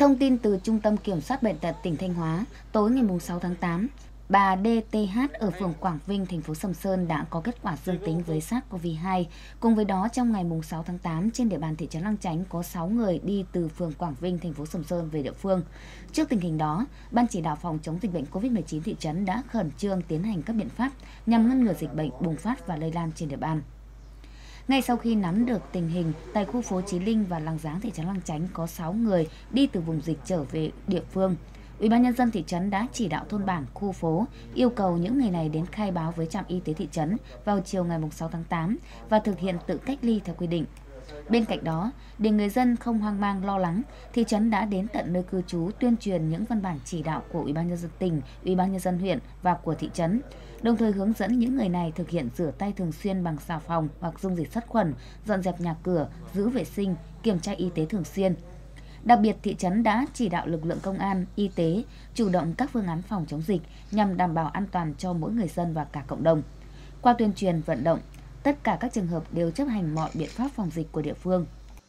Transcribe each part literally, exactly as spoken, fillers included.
Thông tin từ Trung tâm Kiểm soát Bệnh tật tỉnh Thanh Hóa, tối ngày sáu tháng tám, bà đê tê hát ở phường Quảng Vinh, thành phố Sầm Sơn đã có kết quả dương tính với SARS-xê o vê hai. Cùng với đó, trong ngày sáu tháng tám, trên địa bàn thị trấn Lang Chánh có sáu người đi từ phường Quảng Vinh, thành phố Sầm Sơn về địa phương. Trước tình hình đó, Ban chỉ đạo phòng chống dịch bệnh covid mười chín thị trấn đã khẩn trương tiến hành các biện pháp nhằm ngăn ngừa dịch bệnh bùng phát và lây lan trên địa bàn. Ngay sau khi nắm được tình hình, tại khu phố Chí Linh và Làng Giáng, thị trấn Lang Chánh có sáu người đi từ vùng dịch trở về địa phương. Ủy ban nhân dân thị trấn đã chỉ đạo thôn bản, khu phố yêu cầu những người này đến khai báo với trạm y tế thị trấn vào chiều ngày sáu tháng tám và thực hiện tự cách ly theo quy định. Bên cạnh đó, để người dân không hoang mang lo lắng, thị trấn đã đến tận nơi cư trú tuyên truyền những văn bản chỉ đạo của Ủy ban nhân dân tỉnh, Ủy ban nhân dân huyện và của thị trấn, đồng thời hướng dẫn những người này thực hiện rửa tay thường xuyên bằng xà phòng hoặc dung dịch sát khuẩn, dọn dẹp nhà cửa, giữ vệ sinh, kiểm tra y tế thường xuyên. Đặc biệt, thị trấn đã chỉ đạo lực lượng công an, y tế chủ động các phương án phòng chống dịch nhằm đảm bảo an toàn cho mỗi người dân và cả cộng đồng. Qua tuyên truyền vận động, tất cả các trường hợp đều chấp hành mọi biện pháp phòng dịch của địa phương.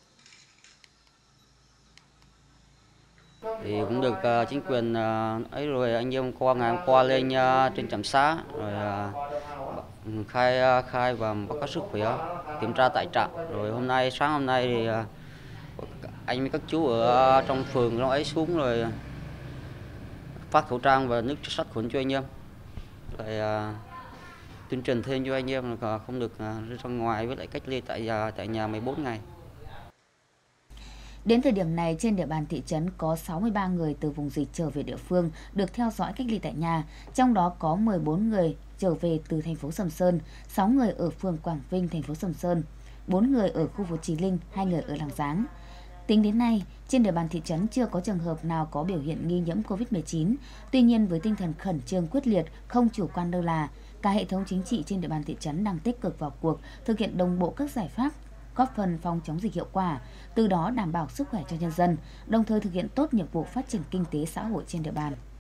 Thì cũng được uh, chính quyền uh, ấy rồi anh em qua ngày hôm qua lên uh, trên trạm xá rồi uh, khai uh, khai và báo cáo sức khỏe, kiểm tra tại trạm. Rồi hôm nay sáng hôm nay thì uh, anh với các chú ở uh, trong phường nó ấy xuống rồi phát khẩu trang và nước sát khuẩn cho anh em. Rồi uh, tuyên truyền thêm cho anh em là không được uh, ra ngoài với lại cách ly tại uh, tại nhà mười bốn ngày. Đến thời điểm này, trên địa bàn thị trấn có sáu mươi ba người từ vùng dịch trở về địa phương được theo dõi cách ly tại nhà, trong đó có mười bốn người trở về từ thành phố Sầm Sơn, sáu người ở phường Quảng Vinh, thành phố Sầm Sơn, bốn người ở khu phố Chí Linh, hai người ở Làng Giáng. Tính đến nay, trên địa bàn thị trấn chưa có trường hợp nào có biểu hiện nghi nhiễm covid mười chín. Tuy nhiên, với tinh thần khẩn trương quyết liệt, không chủ quan lơ là, cả hệ thống chính trị trên địa bàn thị trấn đang tích cực vào cuộc, thực hiện đồng bộ các giải pháp góp phần phòng chống dịch hiệu quả, từ đó đảm bảo sức khỏe cho nhân dân, đồng thời thực hiện tốt nhiệm vụ phát triển kinh tế xã hội trên địa bàn.